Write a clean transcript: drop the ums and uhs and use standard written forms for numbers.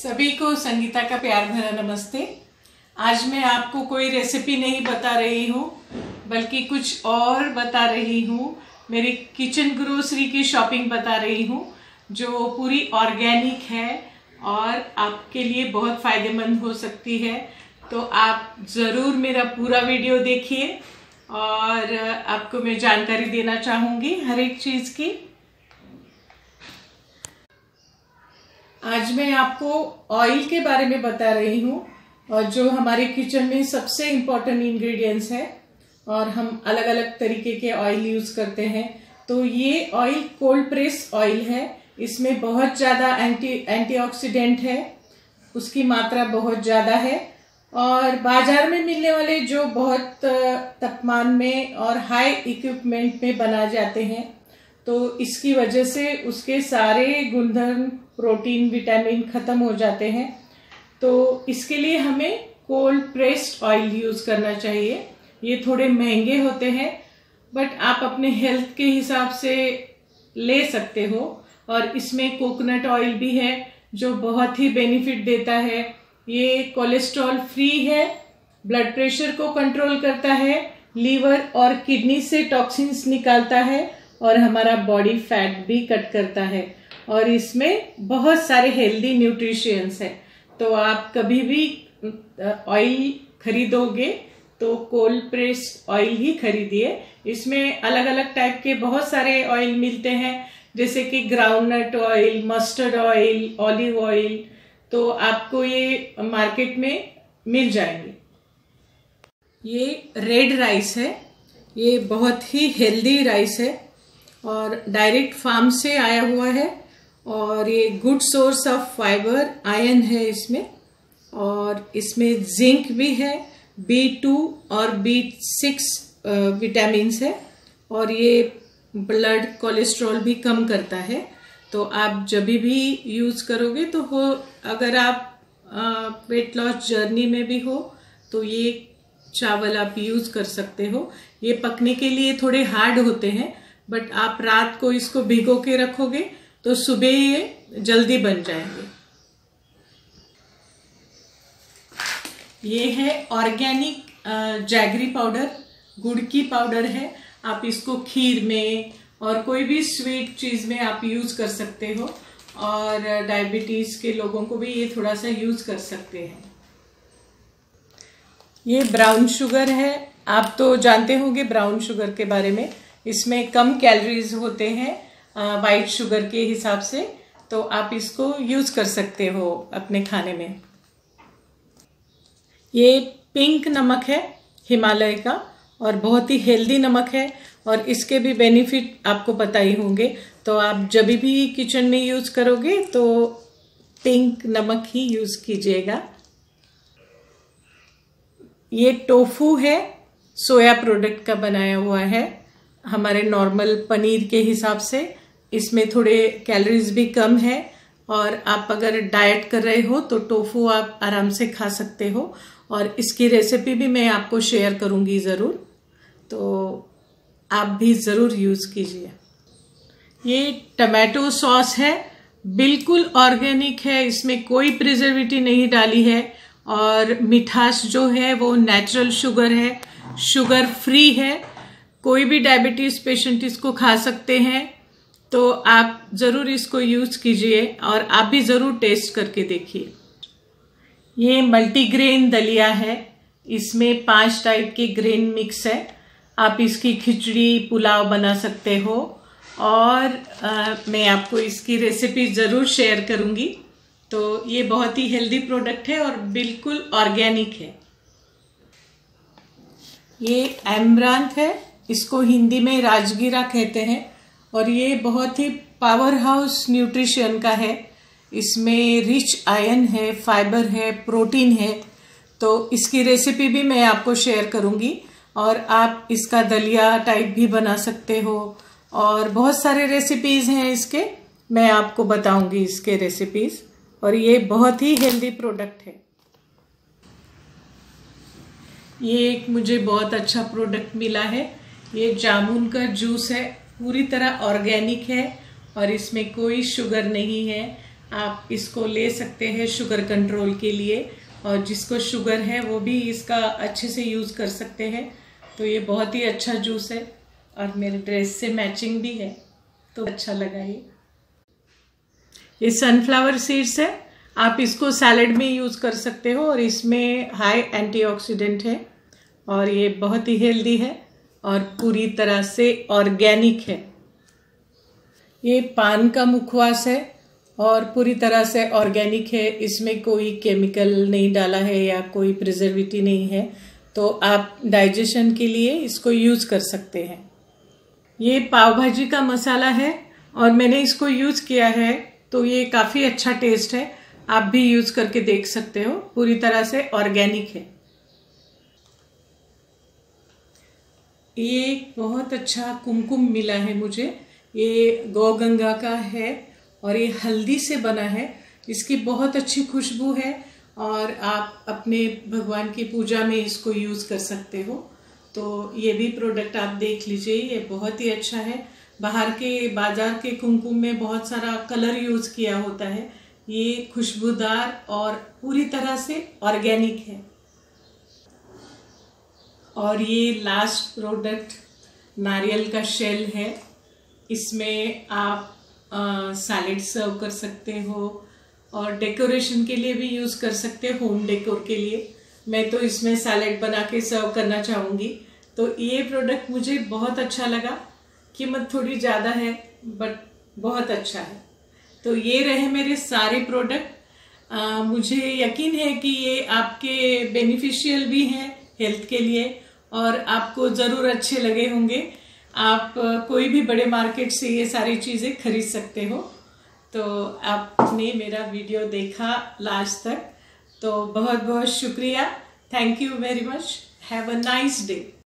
सभी को संगीता का प्यार भरा नमस्ते। आज मैं आपको कोई रेसिपी नहीं बता रही हूँ, बल्कि कुछ और बता रही हूँ। मेरी किचन ग्रोसरी की शॉपिंग बता रही हूँ, जो पूरी ऑर्गेनिक है और आपके लिए बहुत फ़ायदेमंद हो सकती है। तो आप ज़रूर मेरा पूरा वीडियो देखिए और आपको मैं जानकारी देना चाहूँगी हर एक चीज़ की। आज मैं आपको ऑयल के बारे में बता रही हूँ और जो हमारे किचन में सबसे इम्पोर्टेंट इंग्रेडिएंट्स है और हम अलग अलग तरीके के ऑयल यूज़ करते हैं। तो ये ऑयल कोल्ड प्रेस ऑयल है। इसमें बहुत ज़्यादा एंटीऑक्सीडेंट है, उसकी मात्रा बहुत ज़्यादा है और बाजार में मिलने वाले जो बहुत तापमान में और हाई इक्विपमेंट में बना जाते हैं, तो इसकी वजह से उसके सारे गुणधर्म, प्रोटीन, विटामिन ख़त्म हो जाते हैं। तो इसके लिए हमें कोल्ड प्रेस्ड ऑयल यूज़ करना चाहिए। ये थोड़े महंगे होते हैं, बट आप अपने हेल्थ के हिसाब से ले सकते हो। और इसमें कोकोनट ऑयल भी है जो बहुत ही बेनिफिट देता है। ये कोलेस्ट्रॉल फ्री है, ब्लड प्रेशर को कंट्रोल करता है, लीवर और किडनी से टॉक्सिन्स निकालता है और हमारा बॉडी फैट भी कट करता है। और इसमें बहुत सारे हेल्दी न्यूट्रिशंस हैं। तो आप कभी भी ऑयल खरीदोगे तो कोल्ड प्रेस्ड ऑयल ही खरीदिए। इसमें अलग अलग टाइप के बहुत सारे ऑयल मिलते हैं, जैसे कि groundnut oil, mustard oil, olive oil. तो आपको ये मार्केट में मिल जाएंगे। ये रेड राइस है, ये बहुत ही हेल्दी राइस है और डायरेक्ट फार्म से आया हुआ है और ये good source of fibre, iron है इसमें। और इसमें जिंक भी है, B2 और B6 विटामिन्स है और ये ब्लड कोलेस्ट्रॉल भी कम करता है। तो आप जब भी यूज़ करोगे तो अगर आप वेट लॉस जर्नी में भी हो तो ये चावल आप यूज़ कर सकते हो। ये पकने के लिए थोड़े हार्ड होते हैं, बट आप रात को इसको भिगो के रखोगे तो सुबह ये जल्दी बन जाएंगे। ये है ऑर्गेनिक जैगरी पाउडर, गुड़ की पाउडर है। आप इसको खीर में और कोई भी स्वीट चीज़ में आप यूज़ कर सकते हो और डायबिटीज़ के लोगों को भी ये थोड़ा सा यूज़ कर सकते हैं। ये ब्राउन शुगर है। आप तो जानते होंगे ब्राउन शुगर के बारे में। इसमें कम कैलोरीज होते हैं वाइट शुगर के हिसाब से, तो आप इसको यूज़ कर सकते हो अपने खाने में। ये पिंक नमक है हिमालय का और बहुत ही हेल्दी नमक है और इसके भी बेनिफिट आपको पता ही होंगे। तो आप जब भी किचन में यूज़ करोगे तो पिंक नमक ही यूज़ कीजिएगा। ये टोफू है, सोया प्रोडक्ट का बनाया हुआ है। हमारे नॉर्मल पनीर के हिसाब से इसमें थोड़े कैलोरीज भी कम है और आप अगर डाइट कर रहे हो तो टोफू आप आराम से खा सकते हो। और इसकी रेसिपी भी मैं आपको शेयर करूंगी ज़रूर, तो आप भी ज़रूर यूज़ कीजिए। ये टमाटो सॉस है, बिल्कुल ऑर्गेनिक है, इसमें कोई प्रिजर्वेटिव नहीं डाली है और मिठास जो है वो नेचुरल शुगर है, शुगर फ्री है। कोई भी डायबिटीज़ पेशेंट इसको खा सकते हैं। तो आप ज़रूर इसको यूज़ कीजिए और आप भी ज़रूर टेस्ट करके देखिए। ये मल्टीग्रेन दलिया है, इसमें 5 टाइप के ग्रेन मिक्स है। आप इसकी खिचड़ी, पुलाव बना सकते हो और मैं आपको इसकी रेसिपी ज़रूर शेयर करूँगी। तो ये बहुत ही हेल्दी प्रोडक्ट है और बिल्कुल ऑर्गेनिक है। ये एमरांथ है, इसको हिंदी में राजगीरा कहते हैं और ये बहुत ही पावर हाउस न्यूट्रिशन का है। इसमें रिच आयरन है, फाइबर है, प्रोटीन है। तो इसकी रेसिपी भी मैं आपको शेयर करूंगी और आप इसका दलिया टाइप भी बना सकते हो और बहुत सारे रेसिपीज़ हैं इसके, मैं आपको बताऊंगी इसके रेसिपीज़। और ये बहुत ही हेल्दी प्रोडक्ट है। ये एक मुझे बहुत अच्छा प्रोडक्ट मिला है। ये जामुन का जूस है, पूरी तरह ऑर्गेनिक है और इसमें कोई शुगर नहीं है। आप इसको ले सकते हैं शुगर कंट्रोल के लिए, और जिसको शुगर है वो भी इसका अच्छे से यूज़ कर सकते हैं। तो ये बहुत ही अच्छा जूस है और मेरे ड्रेस से मैचिंग भी है, तो अच्छा लगा। ये सनफ्लावर सीड्स है, आप इसको सैलेड में यूज़ कर सकते हो और इसमें हाई एंटीऑक्सीडेंट है और ये बहुत ही हेल्दी है और पूरी तरह से ऑर्गेनिक है। ये पान का मुखवास है और पूरी तरह से ऑर्गेनिक है, इसमें कोई केमिकल नहीं डाला है या कोई प्रिजर्वेटिव नहीं है, तो आप डाइजेशन के लिए इसको यूज़ कर सकते हैं। ये पाव भाजी का मसाला है और मैंने इसको यूज़ किया है, तो ये काफ़ी अच्छा टेस्ट है, आप भी यूज़ करके देख सकते हो, पूरी तरह से ऑर्गेनिक है। ये बहुत अच्छा कुमकुम मिला है मुझे, ये गौ गंगा का है और ये हल्दी से बना है, इसकी बहुत अच्छी खुशबू है और आप अपने भगवान की पूजा में इसको यूज़ कर सकते हो। तो ये भी प्रोडक्ट आप देख लीजिए, ये बहुत ही अच्छा है। बाहर के बाजार के कुमकुम में बहुत सारा कलर यूज़ किया होता है, ये खुशबूदार और पूरी तरह से ऑर्गेनिक है। और ये लास्ट प्रोडक्ट नारियल का शेल है, इसमें आप सैलेड सर्व कर सकते हो और डेकोरेशन के लिए भी यूज़ कर सकते हो, होम डेकोर के लिए। मैं तो इसमें सैलेड बना के सर्व करना चाहूँगी। तो ये प्रोडक्ट मुझे बहुत अच्छा लगा, कीमत थोड़ी ज़्यादा है बट बहुत अच्छा है। तो ये रहे मेरे सारे प्रोडक्ट। मुझे यकीन है कि ये आपके बेनिफिशियल भी हैं हेल्थ के लिए और आपको ज़रूर अच्छे लगे होंगे। आप कोई भी बड़े मार्केट से ये सारी चीज़ें खरीद सकते हो। तो आपने मेरा वीडियो देखा लास्ट तक, तो बहुत बहुत शुक्रिया। Thank you very much. Have a nice day.